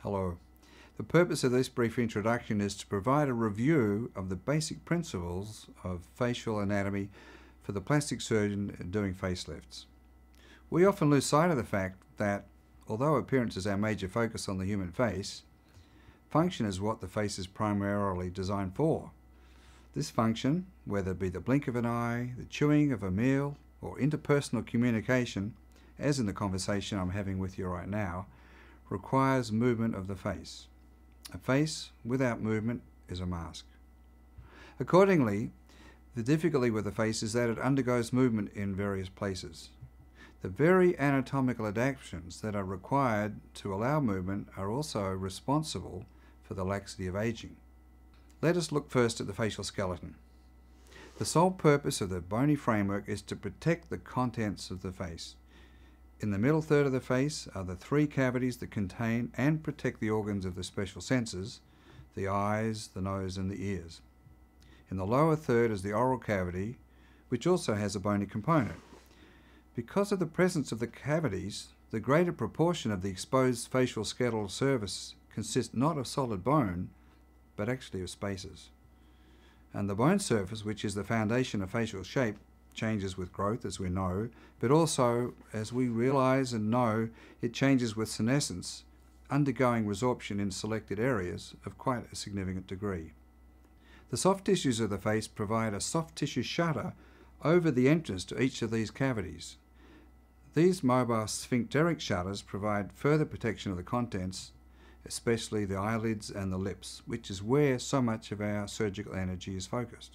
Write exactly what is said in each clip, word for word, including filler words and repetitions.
Hello. The purpose of this brief introduction is to provide a review of the basic principles of facial anatomy for the plastic surgeon doing facelifts. We often lose sight of the fact that, although appearance is our major focus on the human face, function is what the face is primarily designed for. This function, whether it be the blink of an eye, the chewing of a meal, or interpersonal communication, as in the conversation I'm having with you right now, requires movement of the face. A face without movement is a mask. Accordingly, the difficulty with the face is that it undergoes movement in various places. The very anatomical adaptations that are required to allow movement are also responsible for the laxity of aging. Let us look first at the facial skeleton. The sole purpose of the bony framework is to protect the contents of the face. In the middle third of the face are the three cavities that contain and protect the organs of the special senses, the eyes, the nose, and the ears. In the lower third is the oral cavity, which also has a bony component. Because of the presence of the cavities, the greater proportion of the exposed facial skeletal surface consists not of solid bone, but actually of spaces. And the bone surface, which is the foundation of facial shape, changes with growth, as we know, but also, as we realize and know, it changes with senescence, undergoing resorption in selected areas of quite a significant degree. The soft tissues of the face provide a soft tissue shutter over the entrance to each of these cavities. These mobile sphincteric shutters provide further protection of the contents, especially the eyelids and the lips, which is where so much of our surgical energy is focused.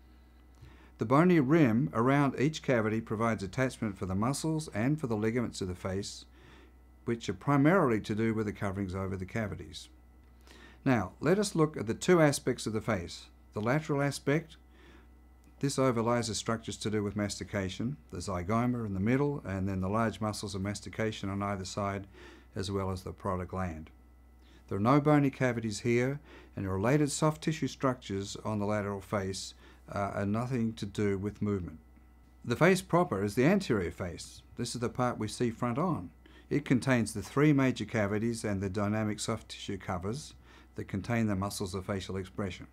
The bony rim around each cavity provides attachment for the muscles and for the ligaments of the face, which are primarily to do with the coverings over the cavities. Now, let us look at the two aspects of the face. The lateral aspect, this overlies the structures to do with mastication, the zygoma in the middle, and then the large muscles of mastication on either side, as well as the parotid gland. There are no bony cavities here, and the related soft tissue structures on the lateral face uh, are nothing to do with movement. The face proper is the anterior face. This is the part we see front on. It contains the three major cavities and the dynamic soft tissue covers that contain the muscles of facial expression.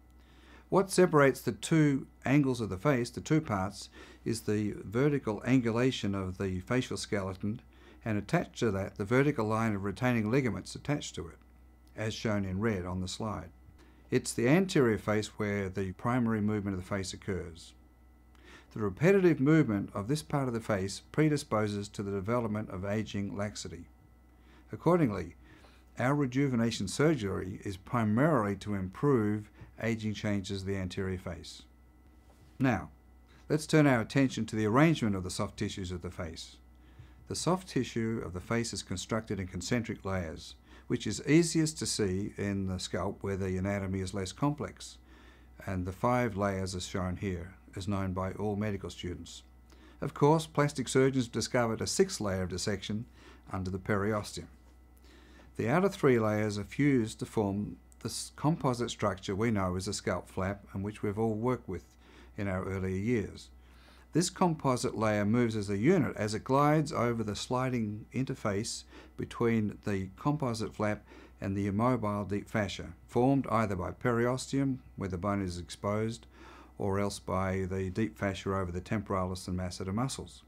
What separates the two angles of the face, the two parts, is the vertical angulation of the facial skeleton, and attached to that, the vertical line of retaining ligaments attached to it, as shown in red on the slide. It's the anterior face where the primary movement of the face occurs. The repetitive movement of this part of the face predisposes to the development of aging laxity. Accordingly, our rejuvenation surgery is primarily to improve aging changes of the anterior face. Now, let's turn our attention to the arrangement of the soft tissues of the face. The soft tissue of the face is constructed in concentric layers, which is easiest to see in the scalp where the anatomy is less complex, and the five layers are shown here, as known by all medical students. Of course, plastic surgeons discovered a sixth layer of dissection under the periosteum. The outer three layers are fused to form this composite structure we know as a scalp flap, and which we've all worked with in our earlier years. This composite layer moves as a unit as it glides over the sliding interface between the composite flap and the immobile deep fascia, formed either by periosteum, where the bone is exposed, or else by the deep fascia over the temporalis and masseter muscles.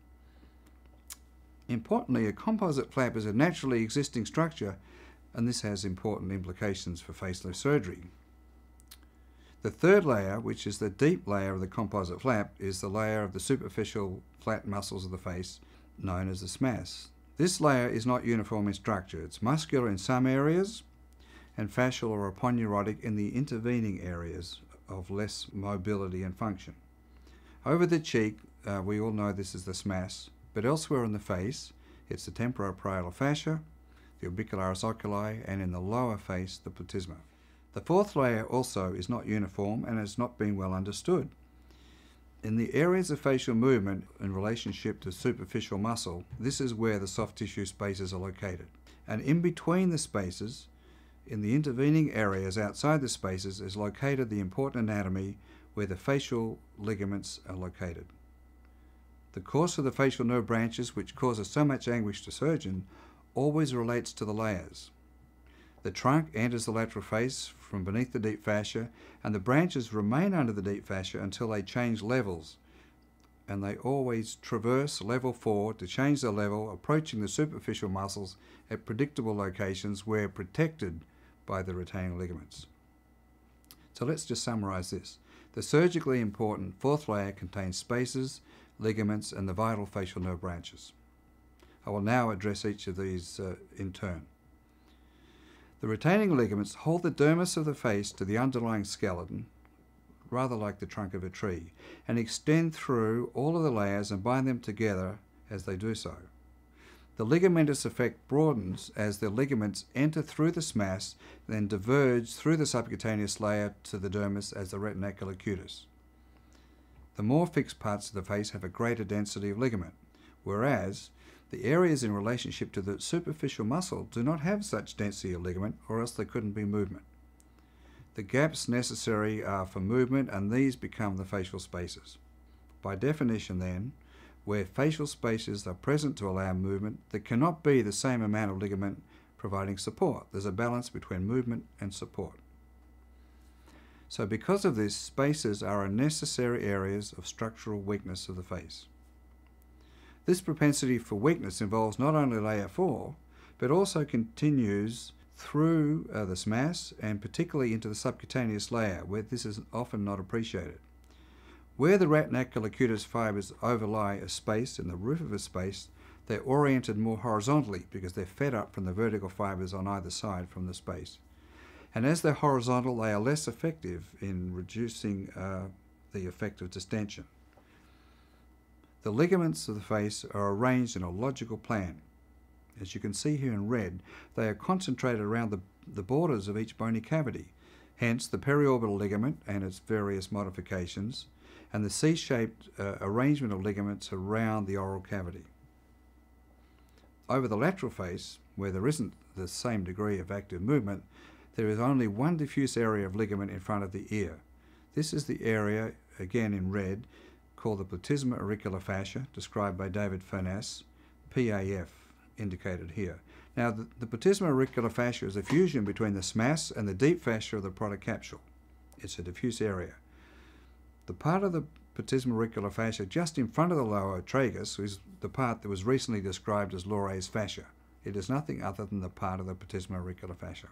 Importantly, a composite flap is a naturally existing structure, and this has important implications for facelift surgery. The third layer, which is the deep layer of the composite flap, is the layer of the superficial flat muscles of the face, known as the S M A S. This layer is not uniform in structure. It's muscular in some areas and fascial or aponeurotic in the intervening areas of less mobility and function. Over the cheek, uh, we all know this is the S M A S, but elsewhere in the face, it's the temporoparietal fascia, the orbicularis oculi, and in the lower face, the platysma. The fourth layer also is not uniform and has not been well understood. In the areas of facial movement in relationship to superficial muscle, this is where the soft tissue spaces are located. And in between the spaces, in the intervening areas outside the spaces, is located the important anatomy where the facial ligaments are located. The course of the facial nerve branches, which causes so much anguish to surgeons, always relates to the layers. The trunk enters the lateral face from beneath the deep fascia, and the branches remain under the deep fascia until they change levels, and they always traverse level four to change their level, approaching the superficial muscles at predictable locations where protected by the retaining ligaments. So let's just summarize this. The surgically important fourth layer contains spaces, ligaments, and the vital facial nerve branches. I will now address each of these uh, in turn. The retaining ligaments hold the dermis of the face to the underlying skeleton, rather like the trunk of a tree, and extend through all of the layers and bind them together as they do so. The ligamentous effect broadens as the ligaments enter through the S M A S, then diverge through the subcutaneous layer to the dermis as the retinacular cutis. The more fixed parts of the face have a greater density of ligament, whereas the areas in relationship to the superficial muscle do not have such density of ligament, or else there couldn't be movement. The gaps necessary are for movement, and these become the facial spaces. By definition then, where facial spaces are present to allow movement, there cannot be the same amount of ligament providing support. There's a balance between movement and support. So because of this, spaces are necessary areas of structural weakness of the face. This propensity for weakness involves not only layer four, but also continues through uh, the S M A S and particularly into the subcutaneous layer, where this is often not appreciated. Where the retinacular cutis fibers overlie a space in the roof of a space, they're oriented more horizontally because they're fed up from the vertical fibers on either side from the space. And as they're horizontal, they are less effective in reducing uh, the effect of distension. The ligaments of the face are arranged in a logical plan. As you can see here in red, they are concentrated around the, the borders of each bony cavity, hence the periorbital ligament and its various modifications, and the C-shaped uh, arrangement of ligaments around the oral cavity. Over the lateral face, where there isn't the same degree of active movement, there is only one diffuse area of ligament in front of the ear. This is the area, again in red, called the platysma auricular fascia, described by David Furness, P A F, indicated here. Now, the, the platysma auricular fascia is a fusion between the S M A S and the deep fascia of the protocapsule. It's a diffuse area. The part of the platysma auricular fascia just in front of the lower tragus is the part that was recently described as Loray's fascia. It is nothing other than the part of the platysma auricular fascia.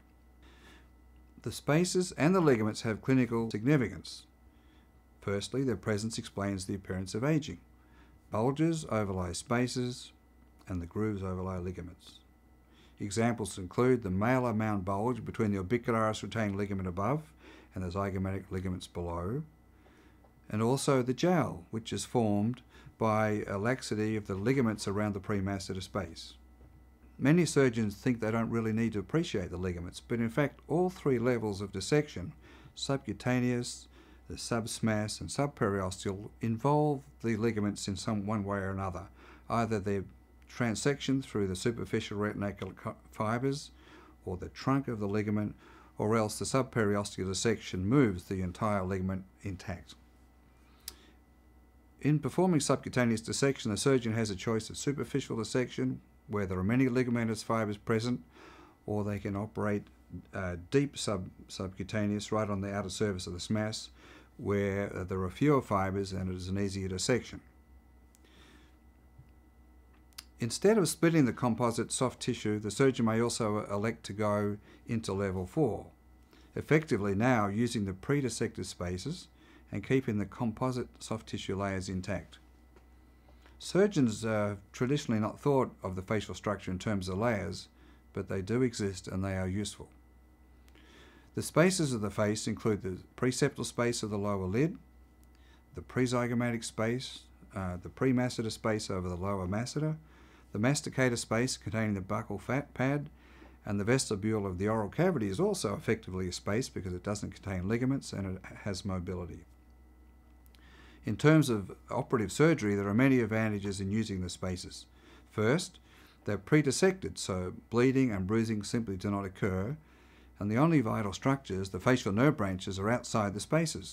The spaces and the ligaments have clinical significance. Firstly, their presence explains the appearance of aging. Bulges overlie spaces, and the grooves overlie ligaments. Examples include the malar mound bulge between the orbicularis retaining ligament above and the zygomatic ligaments below, and also the jowl, which is formed by a laxity of the ligaments around the premasseter space. Many surgeons think they don't really need to appreciate the ligaments, but in fact all three levels of dissection, subcutaneous, the sub-S M A S and subperiosteal, involve the ligaments in some one way or another. Either they're transection through the superficial retinacular fibers or the trunk of the ligament, or else the subperiosteal dissection moves the entire ligament intact. In performing subcutaneous dissection, the surgeon has a choice of superficial dissection, where there are many ligamentous fibers present, or they can operate uh, deep sub subcutaneous right on the outer surface of the S M A S, where uh, there are fewer fibers and it is an easier dissection. Instead of splitting the composite soft tissue, the surgeon may also elect to go into level four, effectively now using the pre-dissected spaces and keeping the composite soft tissue layers intact. Surgeons have traditionally not thought of the facial structure in terms of layers, but they do exist and they are useful. The spaces of the face include the preseptal space of the lower lid, the prezygomatic space, uh, the premasseter space over the lower masseter, the masticator space containing the buccal fat pad, and the vestibule of the oral cavity is also effectively a space because it doesn't contain ligaments and it has mobility. In terms of operative surgery, there are many advantages in using the spaces. First, they're pre-dissected, so bleeding and bruising simply do not occur, and the only vital structures, the facial nerve branches, are outside the spaces.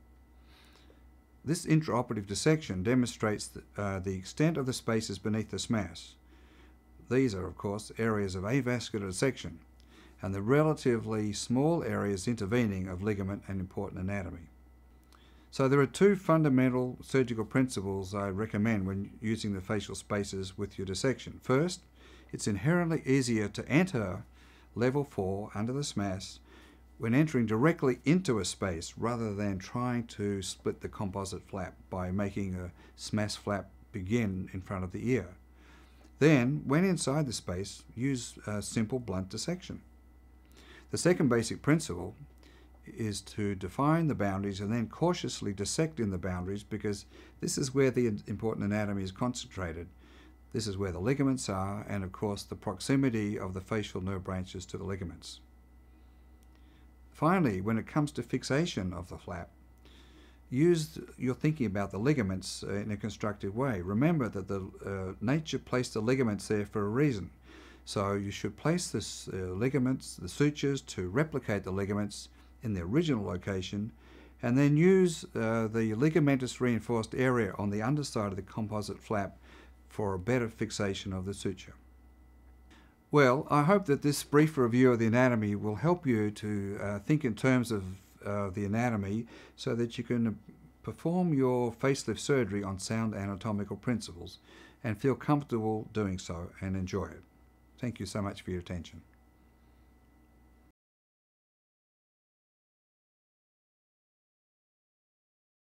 This intraoperative dissection demonstrates the, uh, the extent of the spaces beneath the S M A S. These are, of course, areas of avascular dissection, and the relatively small areas intervening of ligament and important anatomy. So there are two fundamental surgical principles I recommend when using the facial spaces with your dissection. First, it's inherently easier to enter level four under the S M A S when entering directly into a space rather than trying to split the composite flap by making a S M A S flap begin in front of the ear. Then, when inside the space, use a simple blunt dissection. The second basic principle is to define the boundaries and then cautiously dissect in the boundaries, because this is where the important anatomy is concentrated. This is where the ligaments are, and of course the proximity of the facial nerve branches to the ligaments. Finally, when it comes to fixation of the flap, use your thinking about the ligaments in a constructive way. Remember that the uh, nature placed the ligaments there for a reason. So you should place the uh, ligaments, the sutures, to replicate the ligaments in the original location, and then use uh, the ligamentous reinforced area on the underside of the composite flap for a better fixation of the suture. Well, I hope that this brief review of the anatomy will help you to uh, think in terms of uh, the anatomy so that you can perform your facelift surgery on sound anatomical principles and feel comfortable doing so and enjoy it. Thank you so much for your attention.